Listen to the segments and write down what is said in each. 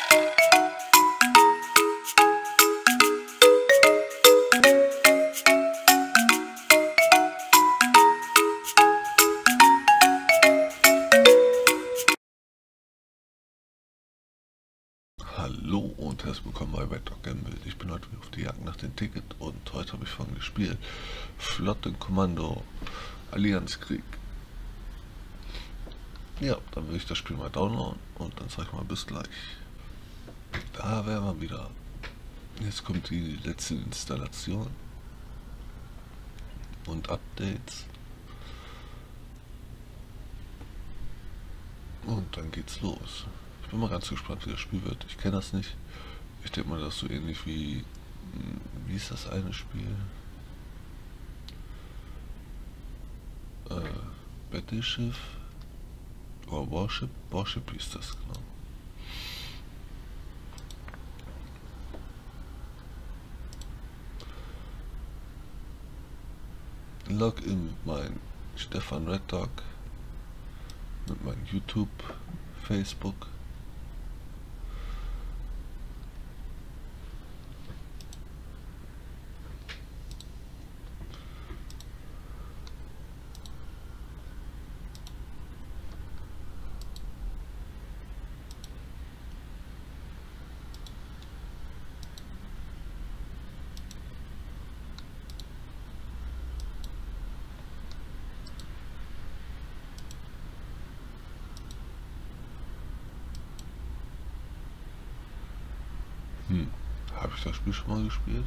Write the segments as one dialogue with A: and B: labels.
A: Hallo und herzlich willkommen bei Red Dog Gamble. Ich bin heute wieder auf die Jagd nach dem Ticket und heute habe ich folgendes Spiel: Flottenkommando Allianzkrieg. Ja, dann will ich das Spiel mal downloaden und dann sage ich mal bis gleich. Da wären wir wieder. Jetzt kommt die letzte Installation und Updates und dann geht's los. Ich bin mal ganz gespannt, wie das Spiel wird. Ich kenne das nicht. Ich denke mal, das ist so ähnlich wie ist das eine Spiel? Battleschiff oder Warship? Warship hieß das, genau. Login mit meinem Stefan Red Dog, mit meinem YouTube, Facebook. Habe ich das Spiel schon mal gespielt?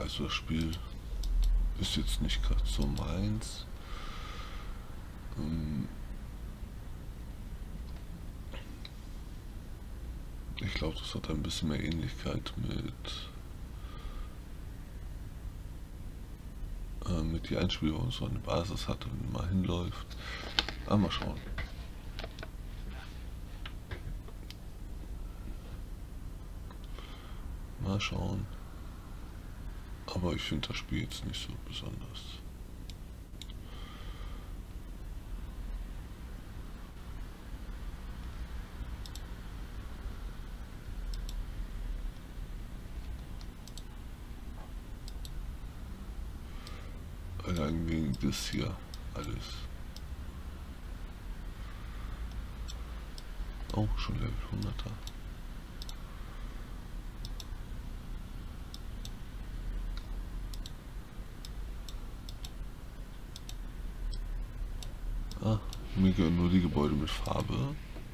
A: also das Spiel ist jetzt nicht gerade so meins. Ich glaube, das hat ein bisschen mehr Ähnlichkeit mit die Einspielung, so eine Basis hat und mal hinläuft. Aber mal schauen. Mal schauen. Aber ich finde das Spiel jetzt nicht so besonders. Allein wegen das hier alles. Oh, schon Level 100er. Ah, mir gehören nur die Gebäude mit Farbe.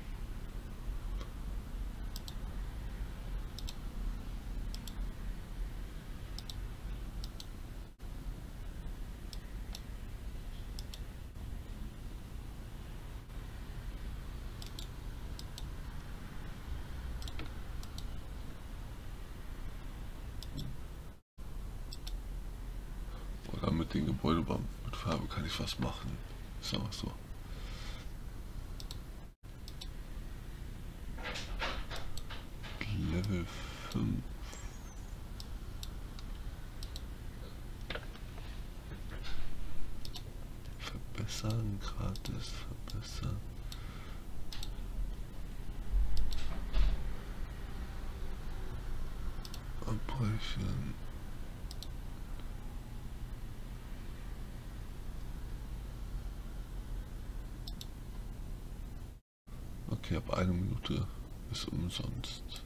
A: Oder mit den Gebäuden mit Farbe kann ich was machen. Ist aber so. Level 5. Verbessern, gratis, verbessern. Abbrechen. Okay, ab 1 Minute ist umsonst.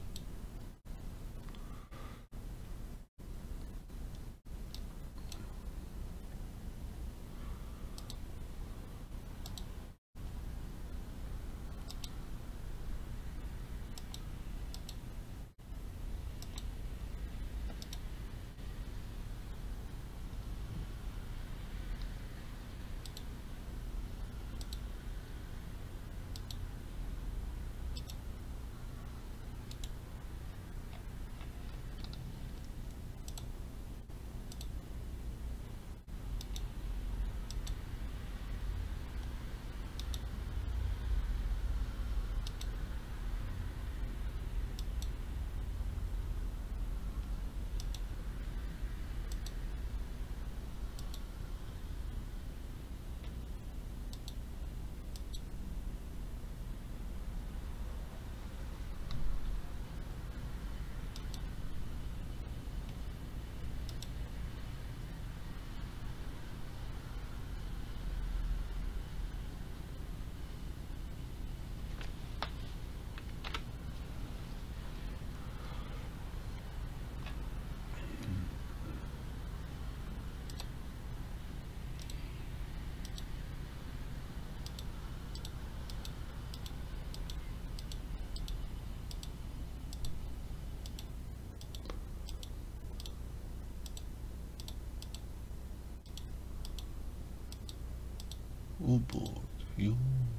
A: U-Boot, jo.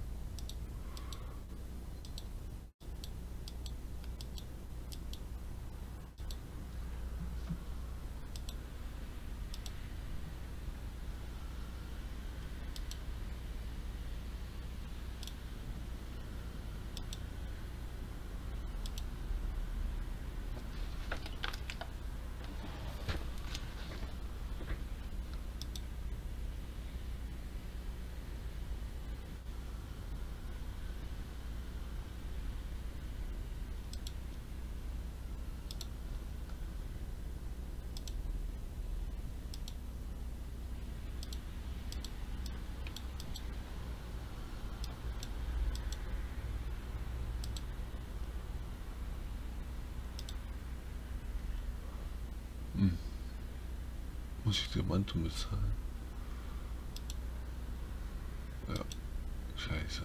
A: Hm. Muss ich Diamantum bezahlen? Ja, scheiße.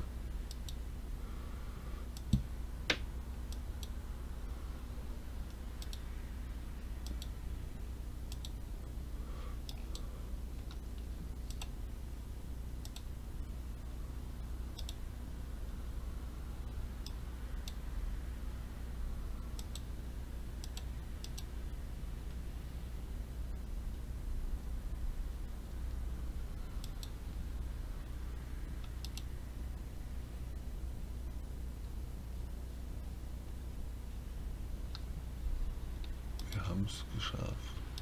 A: haben es geschafft.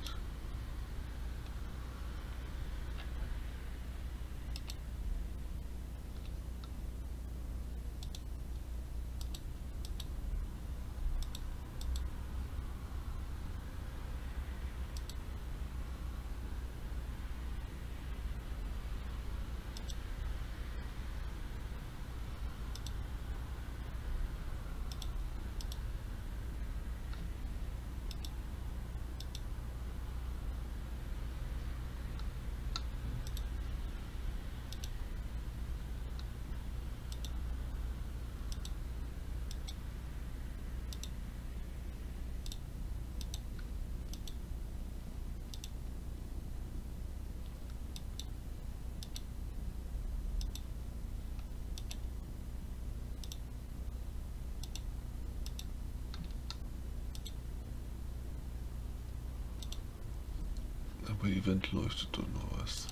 A: Aber Event leuchtet doch nur was.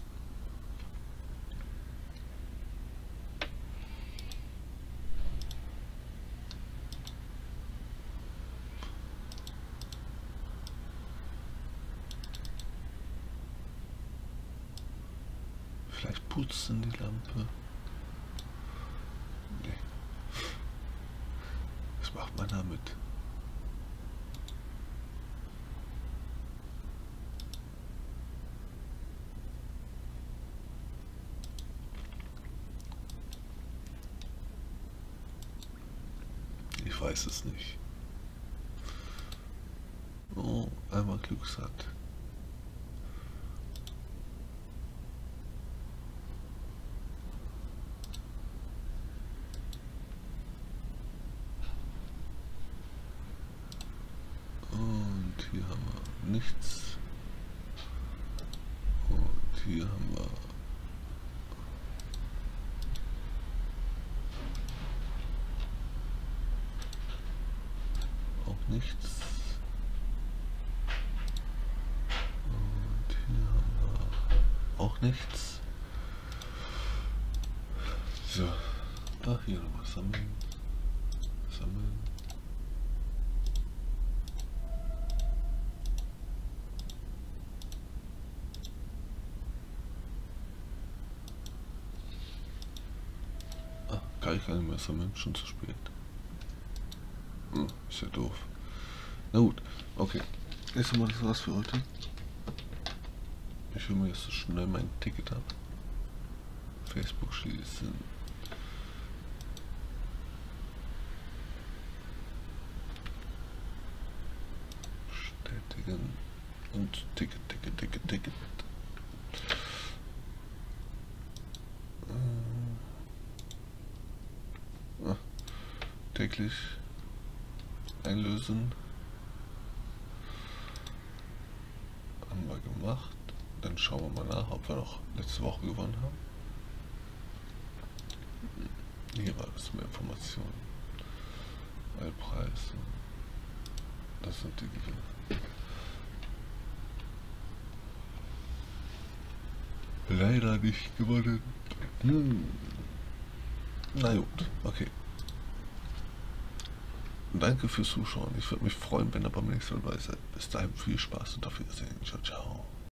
A: Vielleicht putzen die Lampe. Nee. Was macht man damit? Ich weiß es nicht. Oh, einmal Glücksrad. Und hier haben wir nichts. Und hier haben wir nichts. Und hier haben wir auch nichts. So. Ach, hier nochmal sammeln. Sammeln. Ah, kann ich gar nicht mehr sammeln, schon zu spät. Ist ja doof. Na gut, okay. Jetzt haben wir das war's für heute. Ich will mir jetzt so schnell mein Ticket ab. Facebook schließen. Bestätigen. Und Ticket. Täglich einlösen. Haben wir gemacht. Dann schauen wir mal nach, ob wir noch letzte Woche gewonnen haben. Hier war das mehr Informationen. Preis. Das sind die Gewinne. Leider nicht gewonnen. Na gut, okay. Danke fürs Zuschauen. Ich würde mich freuen, wenn ihr beim nächsten Mal dabei seid. Bis dahin viel Spaß und auf Wiedersehen. Ciao, ciao.